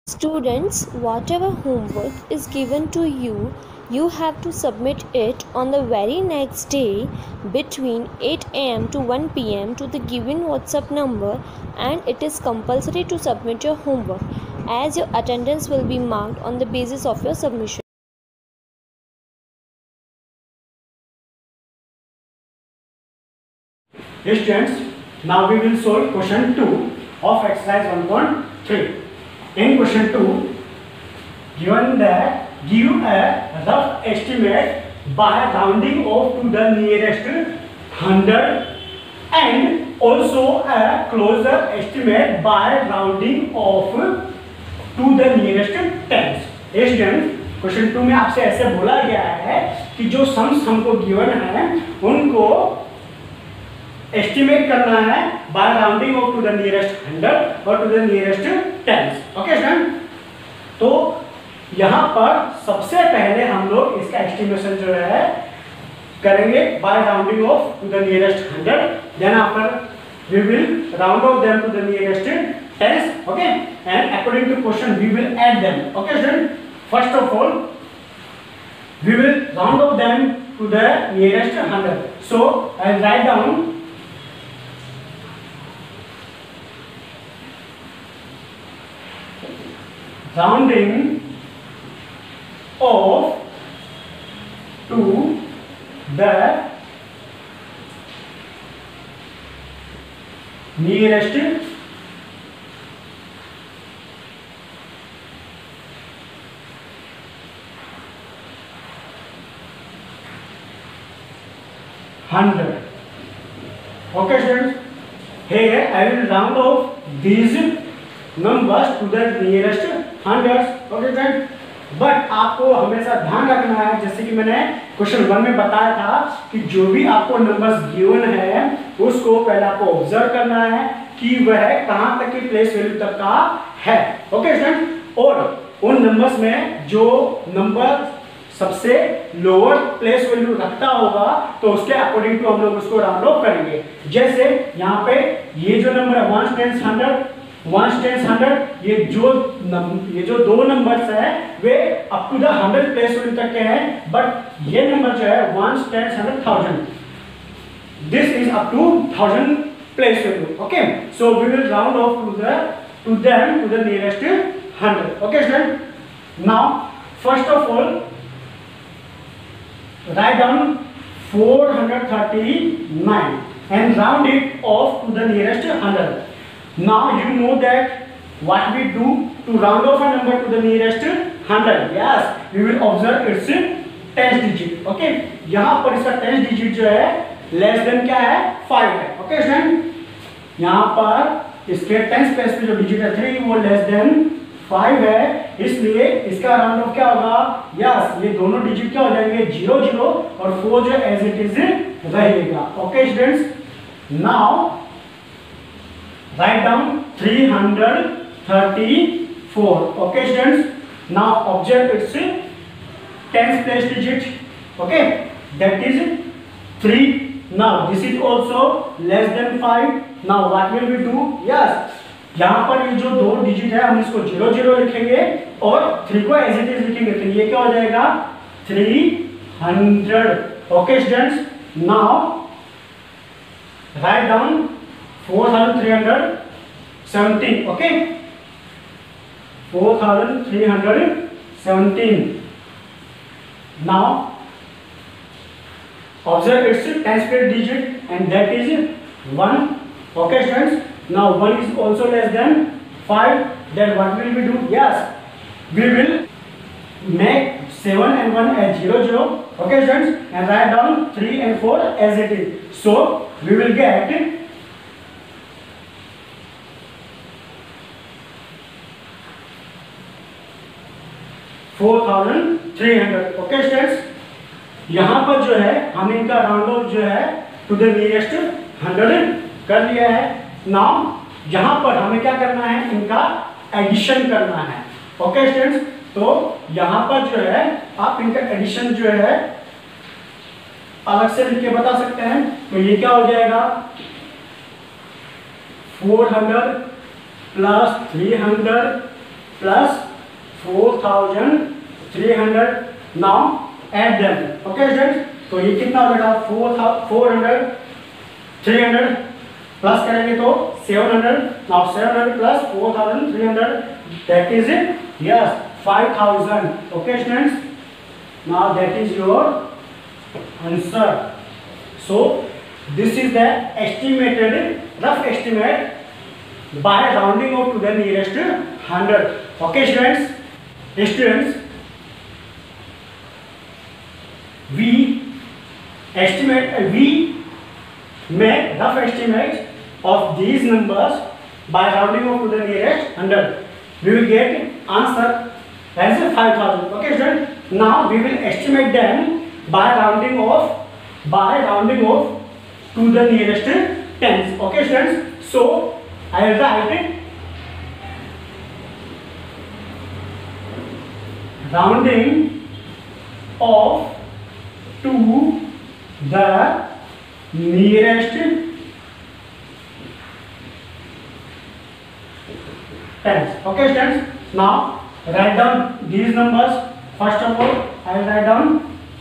Students, whatever homework is given to you, you have to submit it on the very next day between 8 a.m. to 1 p.m. to the given WhatsApp number, and it is compulsory to submit your homework as your attendance will be marked on the basis of your submission. Students, now we will solve question 2 of exercise 1.3. In question 2, given that give a rough estimate by rounding off to the nearest 100 and also a closer estimate by rounding off to the nearest tens. Students, question 2 में आपसे ऐसे बोला गया है कि जो sums हमको given है उनको एस्टिमेट करना है by rounding off to the nearest 100 और to the nearest tens. Okay student, तो यहाँ पर सबसे पहले हम लोग इसका एस्टिमेशन जो है करेंगे by rounding off to the nearest 100. Then after we will round off them to the nearest tens. Okay, and according to question we will add them. Okay student, first of all we will round off them to the nearest 100. So I will write down rounding off to the nearest 100. Okay students, here I will round off these numbers to the nearest hundreds. Okay friend, but आपको हमेशा ध्यान रखना है, जैसे कि मैंने question 1 में बताया था कि जो भी आपको नंबर्स गिवन है उसको पहले आपको ऑब्जर्व करना है कि वह कहां तक की प्लेस वैल्यू तक का है. ओके फ्रेंड, और उन नंबर्स में जो नंबर सबसे लोअर प्लेस वैल्यू रखता होगा तो उसके अकॉर्डिंग टू हम लोग उसको राउंड ऑफ करेंगे. जैसे यहाँ पे ये जो नंबर है 1 10 100 1 10 100, ये जो दो नंबर्स है वे up to the 100 place value तक के हैं, बट ये नंबर जो है 1 10 100 1000, this is up to 1000 place value. Okay, so we will round off to them to the nearest 100. Okay student, now first of all write down 439 and round it off to the nearest 100. Now you know that what we do to round off a number to the nearest 100. Yes, we will observe its 10th digit. Okay, यहाँ पर इसका 10th digit जो है less than क्या है 5 है. Okay student, यहाँ पर इसके 10th प्लेस पे जो डिजिट है 3 वो लेस देन 5 है, इसलिए इसका राउंड ऑफ क्या होगा. यस, ये दोनों डिजिट क्या हो जाएंगे 0 0 और 4 जो एज इट इज रहेगा. Okay students, now write down 334. Okay students, now observe its 10th place digit. Okay, that is 3. Now this is also less than 5. Now what will we do? Yes, यहाँ पर ये जो दो digit है हम इसको 0 0 लिखेंगे और 3 को एज इट इज लिखेंगे, तो ये क्या हो जाएगा 300. Okay students, now write down 4317. Okay, 4317. Now observe its 10th place digit and that is 1. Okay students, now 1 is also less than 5. Then what will we do? Yes, we will make 7 and 1 as 0 0. Okay students, and write down 3 and 4 as it is. So we will get 4300. Okay students, यहाँ पर जो है हम इनका round of जो है to the nearest 100 कर लिया है. नाउ यहाँ पर हमें क्या करना है, इनका एडिशन करना है. ओके स्टूडेंट्स, तो यहाँ पर जो है आप इनका एडिशन जो है अलग से लिख के बता सकते हैं. तो ये क्या हो जाएगा 400 plus 300 plus 4300. Now add them. Okay students, तो ये कितना हो जाएगा 400 300 प्लस करेंगे तो 700. Now 700 plus 4300, that is it. Yes, 5000. Okay students, now that is your answer. So this is the estimated rough estimate by rounding off to the nearest 100. Okay students, we make rough estimate of these numbers by rounding off to the nearest 100. We will get answer as 5000. Okay students, now we will estimate them by rounding off to the nearest tens. Okay students, so I will write it rounding off to the nearest tens. Okay students, now write down these numbers. First of all, I will write down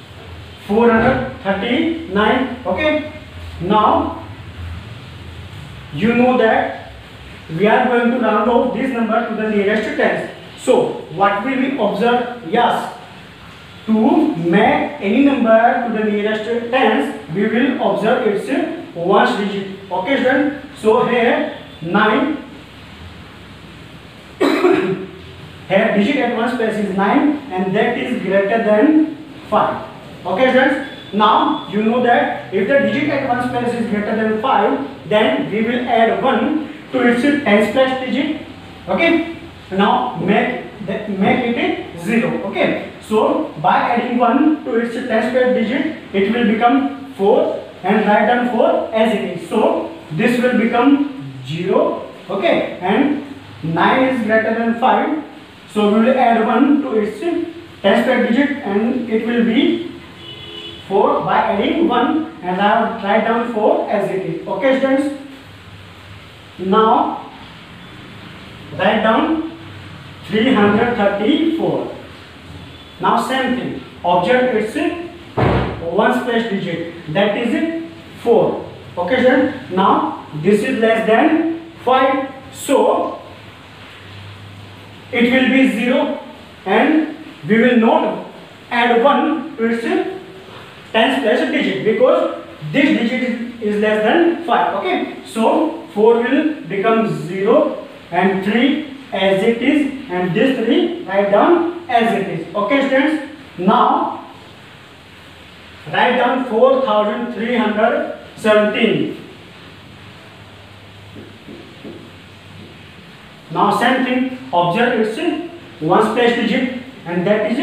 439. Okay, now you know that we are going to round off this number to the nearest tens. So what will we observe? Yes, to make any number to the nearest tens, we will observe its ones digit. Okay students, so here 9 here digit at ones place is 9 and that is greater than 5. Okay students, now you know that if the digit at ones place is greater than 5, then we will add 1 to its tens place digit. Okay, now make it 0. Okay, so by adding 1 to its tens place digit, it will become 4 and write down 4 as it is. So this will become 0. Okay, and 9 is greater than 5, so we will add 1 to its tens place digit and it will be 4 by adding 1 and I will write down 4 as it is. Okay students, now write down 334. Now same thing, observe its ones place digit, that is 4. Okay students, now this is less than 5, so it will be 0 and we will not add 1 to its tens place digit because this digit is less than 5. Okay, so 4 will become 0 and 3 as it is and this 3 write down as it is. Okay students, now write down 4317. Now same thing, observe its ones place digit and that is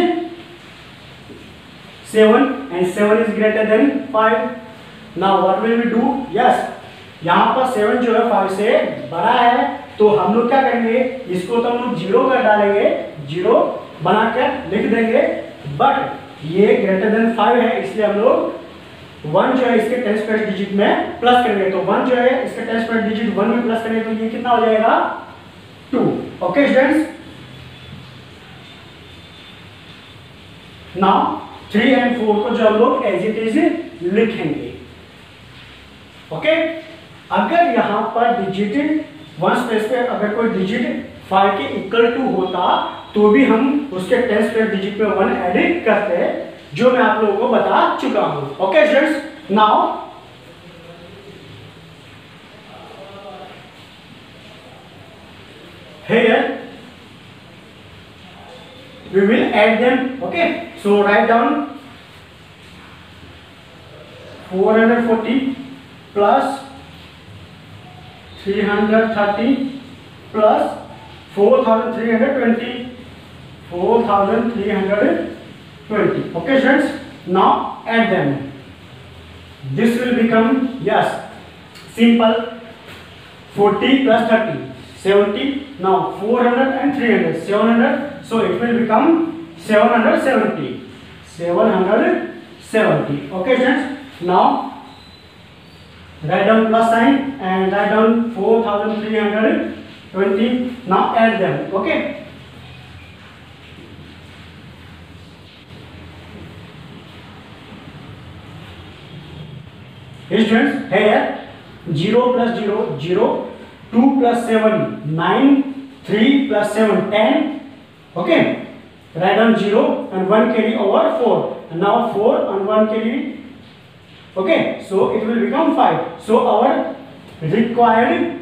7 and 7 is greater than 5. Now what will we do? Yes, यहाँ पर 7 जो है 5 से बड़ा है तो हम लोग क्या करेंगे, इसको तो हम लोग 0 कर डालेंगे, 0 बना कर लिख देंगे, बट ये ग्रेटर देन 5 है इसलिए हम लोग 1 जो है इसके टेंस प्लेस डिजिट में प्लस करेंगे. तो 1 जो है इसके टेंस प्लेस डिजिट 1 में प्लस करेंगे तो ये कितना हो जाएगा 2. ओके स्टूडेंट्स, नाउ 3 एंड 4 को जो हम लोग एज इट इज लिखेंगे. ओके, अगर यहाँ पर डिजिट वन स्पेस पे अगर कोई डिजिट 5 के इक्वल टू होता तो भी हम उसके टेंस प्लेस डिजिट में 1 ऐड करते हैं, जो मैं आप लोगों को बता चुका हूं. Okay students, now here we will add them. Okay, so write down 440 plus 330 plus 4320. Okay friends, now add them. This will become, yes, simple, 40 plus 30 70. Now 400 and 300 700, so it will become 770. Okay friends, now write down plus sign and write down 4320. Now add them. Okay, Students, here 0 plus 0 0, 2 plus 7 9, 3 plus 7 10. Okay, write down 0 and 1 carry over 4, and now 4 and 1 carry. Okay, so it will become 5. So our required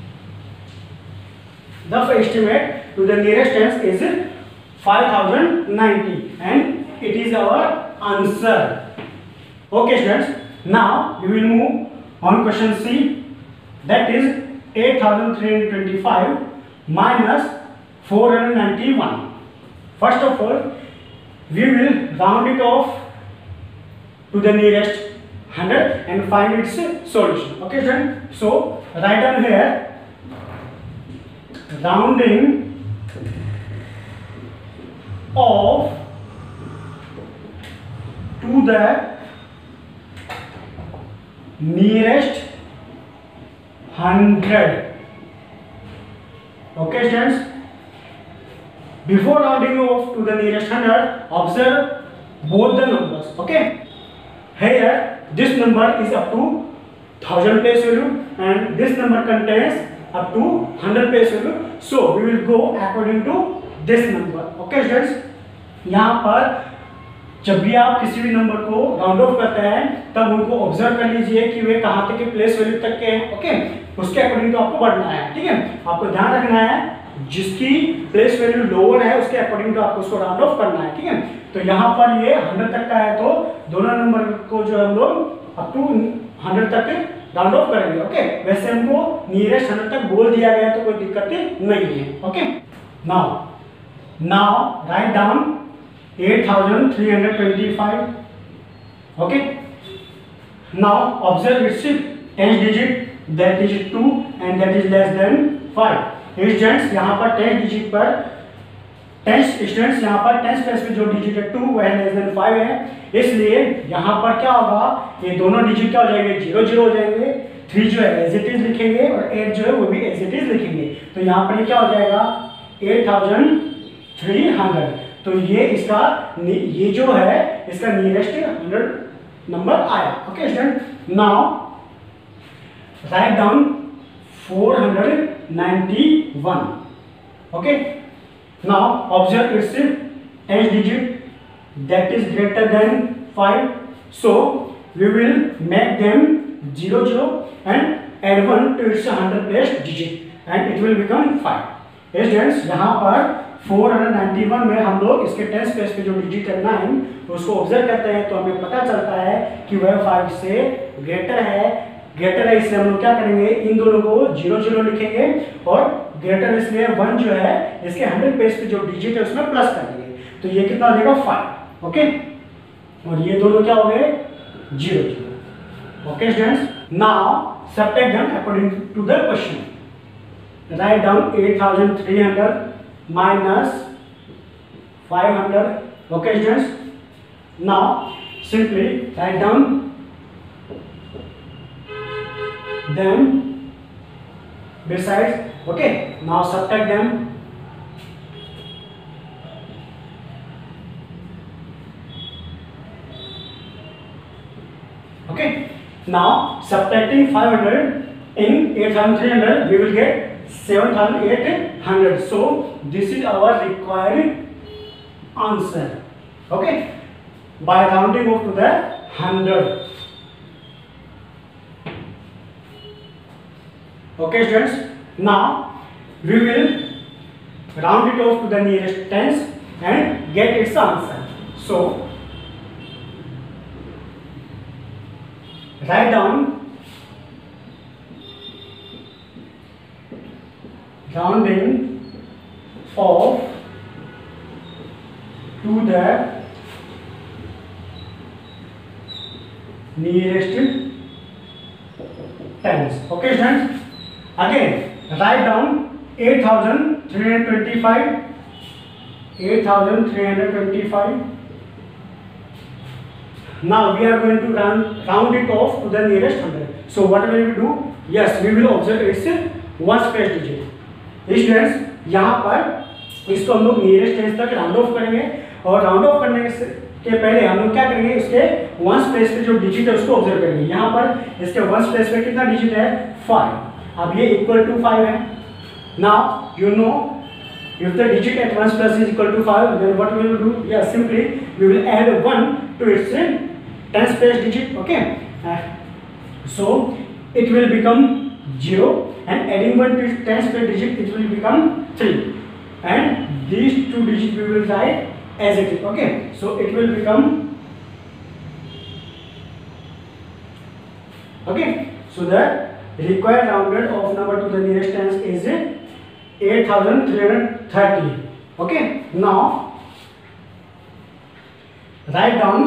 the estimate to the nearest tens is 5090, and it is our answer. Okay students, now we will move on question C, that is 8325 minus 491. First of all, we will round it off to the nearest 100 and find its solution. Okay students, so write down here rounding off to the nearest 100. Okay students, before rounding off to the nearest 100, observe both the numbers. Okay, here this number is up to 1000 place value and this number contains up to 100 place value, so we will go according to this number. Okay students, यहाँ पर जब भी आप किसी भी number को round of करते हैं तब उनको ऑब्जर्व कर लीजिए कि वे कहाँ तक के प्लेस वैल्यू तक के हैं. ओके, उसके अकॉर्डिंग तो आपको बढ़ना है. ठीक है, आपको ध्यान रखना है जिसकी प्लेस वैल्यू लोअर है उसके अकॉर्डिंग तो आपको उसको राउंड ऑफ करना है. ठीक है, तो यहाँ पर ये 100 तक का है तो दोनों नंबर को जो हम लोग अप टू 100 तक राउंड ऑफ करेंगे. ओके, वैसे हमको नियरेस्ट 100 तक बोल दिया गया तो कोई दिक्कत नहीं है. Okay, now write down 8325. Okay, now observe its tens digit, that is 2 and that is less than 5. Students, यहाँ पर 10 डिजिट पर 10 स्टूडेंट्स यहाँ पर 10 प्लेस में जो डिजिट है 2 वह लेस देन 5 है, इसलिए यहाँ पर क्या होगा, ये दोनों डिजिट क्या हो जाएंगे, 0 0 हो जाएंगे. 3 जो है एज इट इज लिखेंगे और 8 जो है वो भी एज इट इज लिखेंगे. तो यहाँ पर क्या हो जाएगा 8300. तो ये इसका ये जो है इसका नियरेस्ट 100 नंबर आया. Okay student, now write down 491. Okay, now observe its 10 digit that is greater than 5, so we will make them 0 0 and add 1 to its 100 place digit and it will become 5. Students, यहाँ पर 491 में हम लोग इसके 10 place पे जो digit है 9 उसको ऑब्जर्व करते हैं तो हमें पता चलता है कि वह 5 से ग्रेटर है. इसलिए हम लोग क्या करेंगे, इन दोनों को 0 0 लिखेंगे और ग्रेटर इसलिए 1 जो है इसके 100 प्लेस पे जो डिजिट है उसमें प्लस कर देंगे. तो ये कितना हो जाएगा 5. ओके, और ये दोनों क्या हो गए 0 0. Okay students, now subtract them according to the question. Write down 8300 minus 500. Okay students, now simply write down them besides. Okay, now subtract them. Okay, now subtracting 500 in 8300 we will get 7800. So this is our required answer. Okay, by rounding off to the 100. Okay students, now we will round it off to the nearest tens and get its answer. So write down rounding off to the nearest tens. Okay students, again write down 8325. Now we are going to round it off to the nearest 100. So what will we do? Yes, we will observe its ones place digit. Students, यहाँ पर इसको हम लोग nearest tens तक round off करेंगे और round of करने से के पहले हम लोग क्या करेंगे, इसके वंस प्लेस पे जो डिजिट है उसको ऑब्जर्व करेंगे। यहाँ पर इसके वंस प्लेस पे कितना डिजिट है, 5। अब ये इक्वल टू 5 है। Now you know if the digit at ones place is equal to 5, then what we will do? Yeah, simply we will add 1 to its tens place digit. Okay, so it will become 0, and adding 1 to its tens place digit, it will become 3, and these two digits we will write as it is. Okay, so it will become, okay, so the required rounded off number to the nearest tens is 8330. Okay, now write down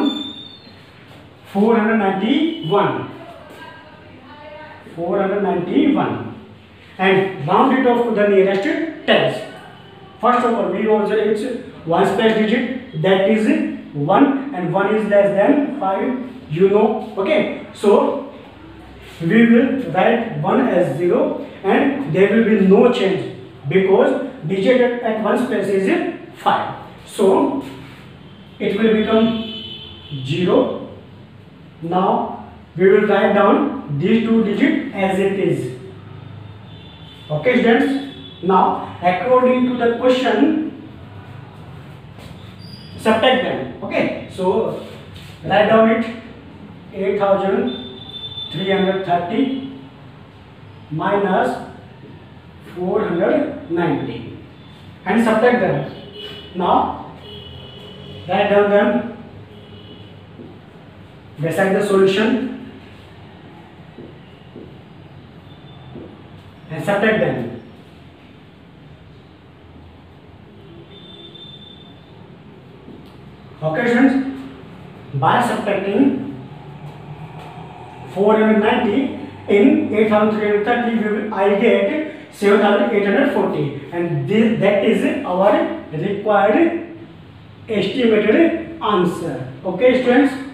491 and round it off to the nearest tens. First of all, we observe its ones place digit, that is 1, and 1 is less than 5, you know. Okay, so we will write 1 as 0, and there will be no change because digit at ones place is 5, so it will become 0. Now we will write down these two digits as it is. Okay students, now according to the question, subtract them. Okay, so write down it 8330 minus 490 and subtract them. Now write down them beside the solution and subtract them. Okay students, by subtracting 490 in 8330, I get 7840, and that is our required estimated answer. Okay students.